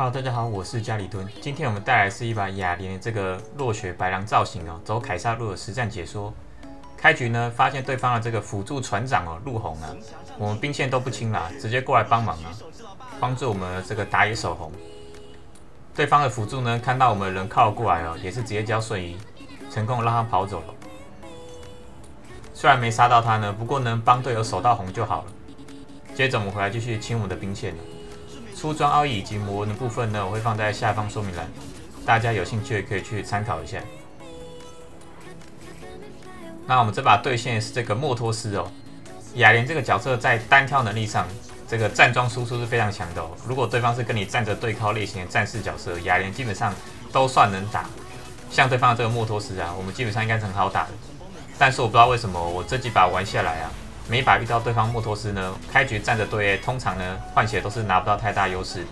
Hello，大家好，我是家里蹲。今天我们带来是一把雅莲的这个落雪白狼造型走凯撒路的实战解说。开局呢，发现对方的这个辅助船长陆红我们兵线都不清啦，直接过来帮忙帮助我们这个打野守红。对方的辅助呢，看到我们人靠过来也是直接交瞬移，成功让他跑走了。虽然没杀到他呢，不过能帮队友守到红就好了。接着我们回来继续清我们的兵线出装奥义以及魔纹的部分呢，我会放在下方说明栏，大家有兴趣可以去参考一下。那我们这把对线是这个莫托斯雅莲这个角色在单挑能力上，这个站桩输出是非常强的如果对方是跟你站着对靠类型的战士角色，雅莲基本上都算能打。像对方的这个莫托斯我们基本上应该是很好打的。但是我不知道为什么我这几把玩下来每一把遇到对方莫托斯呢，开局站着对 A， 通常呢换血都是拿不到太大优势。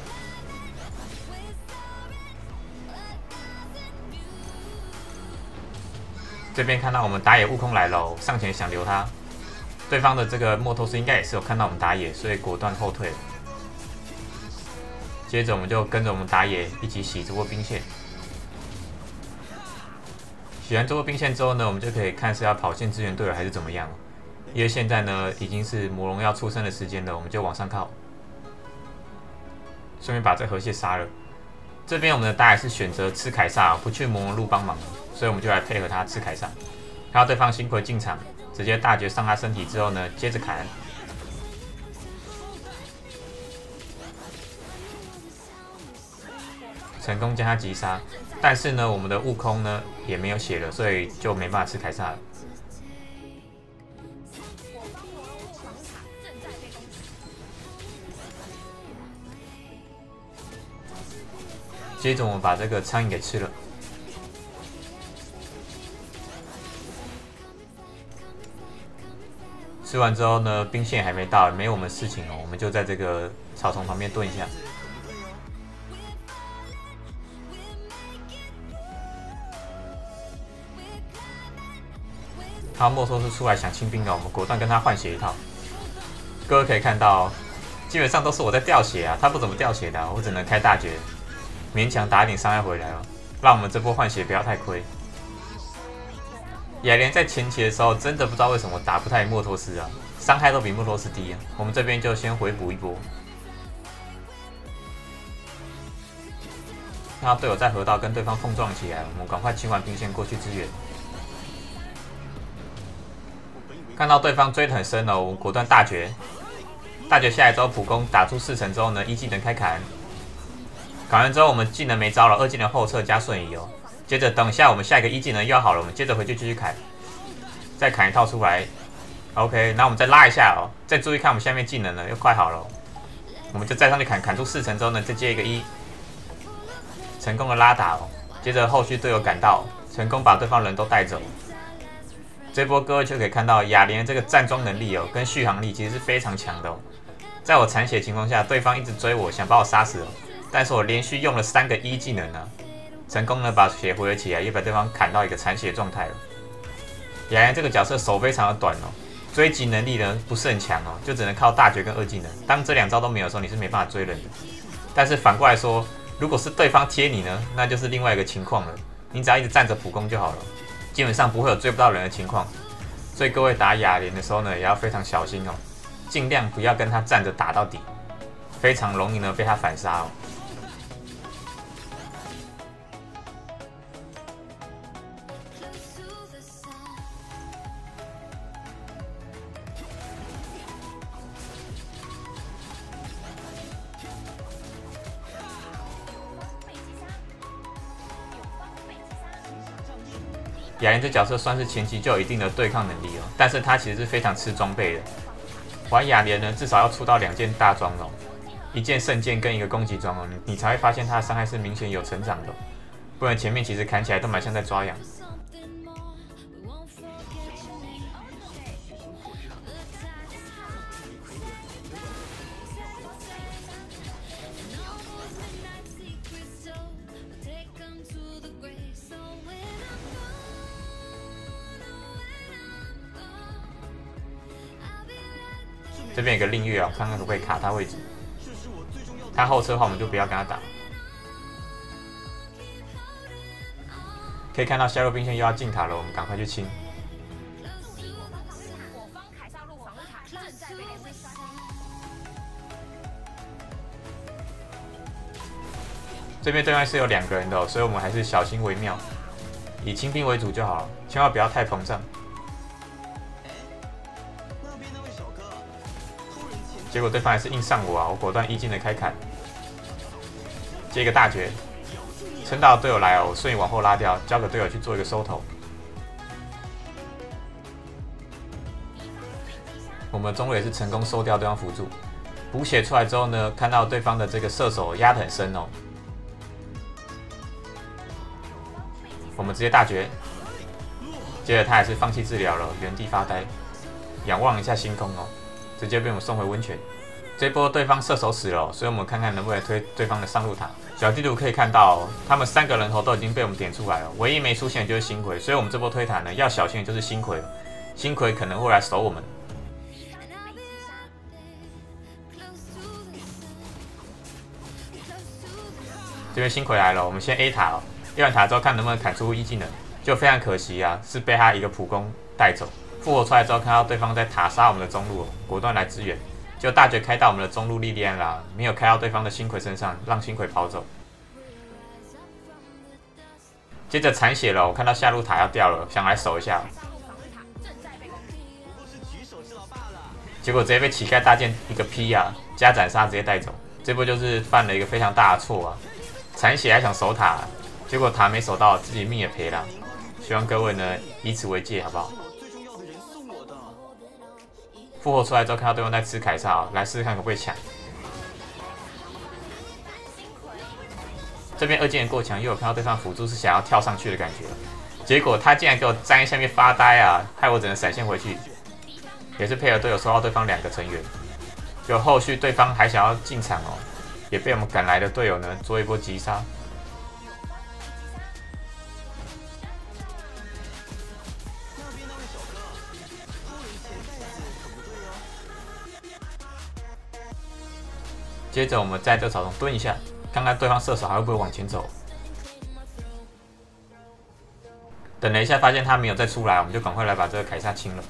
这边看到我们打野悟空来了上前想留他，对方的这个莫托斯应该也是有看到我们打野，所以果断后退了。接着我们就跟着我们打野一起洗这波兵线。洗完这波兵线之后呢，我们就可以看是要跑线支援队友还是怎么样因为现在呢已经是魔龙要出生的时间了，我们就往上靠，顺便把这河蟹杀了。这边我们的打野是选择吃凯撒不去魔龙路帮忙，所以我们就来配合他吃凯撒。看到对方星葵进场，直接大绝上他身体之后呢，接着砍，成功将他击杀。但是呢，我们的悟空呢也没有血了，所以就没办法吃凯撒了。接着我们把这个苍蝇给吃了。吃完之后呢，兵线还没到，没有我们事情我们就在这个草丛旁边蹲一下。他莫托斯出来想清兵我们果断跟他换血一套。各位可以看到基本上都是我在掉血他不怎么掉血的我只能开大绝，勉强打一点伤害回来让我们这波换血不要太亏。雅莲在前期的时候真的不知道为什么打不太赢莫托斯伤害都比莫托斯低我们这边就先回补一波。看到队友在河道跟对方碰撞起来，我们赶快清完兵线过去支援。看到对方追得很深我们果断大绝，大绝下来之后普攻打出4层之后呢，一技能开砍，砍完之后我们技能没招了，二技能后撤加瞬移接着等一下我们下一个一技能又要好了，我们接着回去继续砍，再砍一套出来。OK， 那我们再拉一下再注意看我们下面技能了，又快好了我们就再上去砍，砍出4层之后呢，再接一个一，成功的拉打接着后续队友赶到，成功把对方人都带走。这波各位就可以看到雅莲这个站桩能力跟续航力其实是非常强的在我残血情况下，对方一直追我，想把我杀死但是我连续用了3个一技能成功的把血回了起来，也把对方砍到一个残血状态了。雅莲这个角色手非常的短追击能力呢不是很强就只能靠大绝跟二技能。当这2招都没有的时候，你是没办法追人的。但是反过来说，如果是对方贴你呢，那就是另外一个情况了。你只要一直站着普攻就好了，基本上不会有追不到人的情况。所以各位打雅莲的时候呢，也要非常小心尽量不要跟他站着打到底，非常容易呢被他反杀雅莲这角色算是前期就有一定的对抗能力但是他其实是非常吃装备的。玩雅莲呢，至少要出到2件大装1件圣剑跟一个攻击装你才会发现他的伤害是明显有成长的不然前面其实砍起来都蛮像在抓痒。这边有个令月看看可不可以卡他位置。 他后撤的话，我们就不要跟他打。可以看到下路兵线又要进塔了，我们赶快去清。这边对面是有2个人的、所以我们还是小心为妙，以清兵为主就好了，千万不要太膨胀。结果对方还是硬上我啊！我果断一进的开砍，接一个大绝，撑到队友来哦，我顺意往后拉掉，交给队友去做一个收头。我们的中路也是成功收掉对方辅助，补血出来之后呢，看到对方的这个射手压得很深哦，我们直接大绝，接着他还是放弃治疗了，原地发呆，仰望一下星空哦。直接被我们送回温泉。这波对方射手死了、所以我们看看能不能推对方的上路塔。小地图可以看到、他们3个人头都已经被我们点出来了，唯一没出现的就是星葵，所以我们这波推塔呢要小心的就是星葵，星葵可能会来守我们。这边星葵来了，我们先 A 塔哦，A 完塔之后看能不能砍出一技能，就非常可惜啊，是被他一个普攻带走。复活出来之后，看到对方在塔杀我们的中路，果断来支援，就大绝开到我们的中路莉莉安啦，没有开到对方的星葵身上，让星葵跑走。接着残血了，我看到下路塔要掉了，想来守一下，结果直接被乞丐大剑一个 P 啊，加斩杀直接带走。这波就是犯了一个非常大的错啊，残血还想守塔，结果塔没守到，自己命也赔了。希望各位呢以此为戒，好不好？复活出来之后，看到对方在吃凯撒，来试试看可不可以抢。这边2技能过强，又有看到对方辅助是想要跳上去的感觉，结果他竟然给我站在下面发呆啊，害我只能闪现回去。也是配合队友收到对方2个成员，就后续对方还想要进场哦，也被我们赶来的队友呢做一波击杀。接着我们在这草丛蹲一下，看看对方射手还会不会往前走。等了一下，发现他没有再出来，我们就赶快来把这个凯撒清了。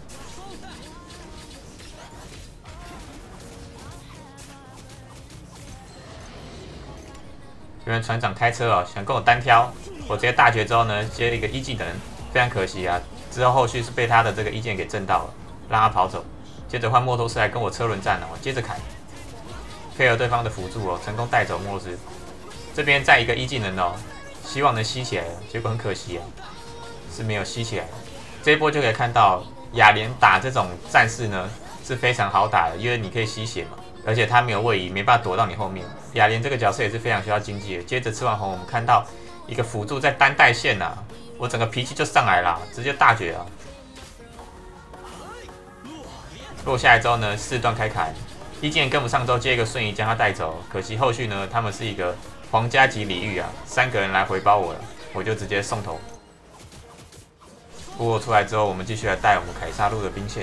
这边船长开车哦，想跟我单挑，我直接大绝之后呢，接了一个一技能，非常可惜啊。之后后续是被他的这个一剑给震到了，让他跑走。接着换莫托斯来跟我车轮战了，我接着砍。配合对方的辅助哦，成功带走莫斯。这边再一个一技能哦，希望能吸起来，结果很可惜啊，是没有吸起来。这一波就可以看到雅莲打这种战士呢是非常好打的，因为你可以吸血嘛，而且他没有位移，没办法躲到你后面。雅莲这个角色也是非常需要经济的。接着吃完红，我们看到一个辅助在单带线啊，我整个脾气就上来了，直接大绝啊！落下来之后呢，4段开砍。一技能跟不上之后，接一个瞬移将他带走。可惜后续呢，他们是一个皇家级礼遇啊，3个人来回包我了，我就直接送头。复活出来之后，我们继续来带我们凯撒路的兵线。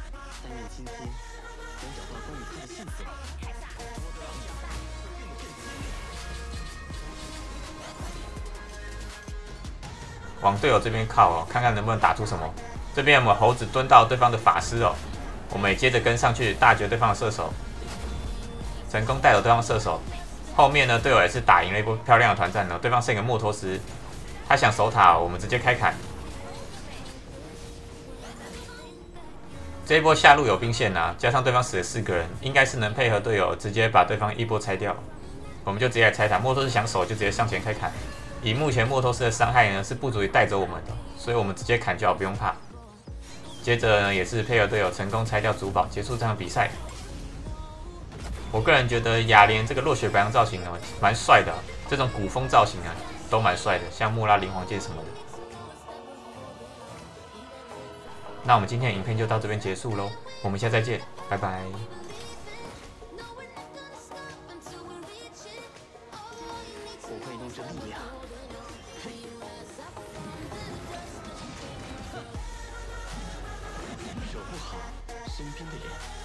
往队友这边靠哦，看看能不能打出什么。这边我们猴子蹲到对方的法师哦。我们也接着跟上去，大绝对方的射手，成功带走对方射手。后面呢，队友也是打赢了一波漂亮的团战呢。对方是一个莫托斯，他想守塔，我们直接开砍。这一波下路有兵线啊，加上对方死了4个人，应该是能配合队友直接把对方一波拆掉。我们就直接来拆塔，莫托斯想守就直接上前开砍。以目前莫托斯的伤害呢，是不足以带走我们的，所以我们直接砍就好，不用怕。接着呢，也是配合队友成功拆掉主堡，结束这场比赛。我个人觉得雅莲这个落雪白羊造型呢，蛮帅的、这种古风造型啊，都蛮帅的，像穆拉灵皇剑什么的。那我们今天的影片就到这边结束喽，我们下次再见，拜拜。 我会用这力量。守护好身边的人。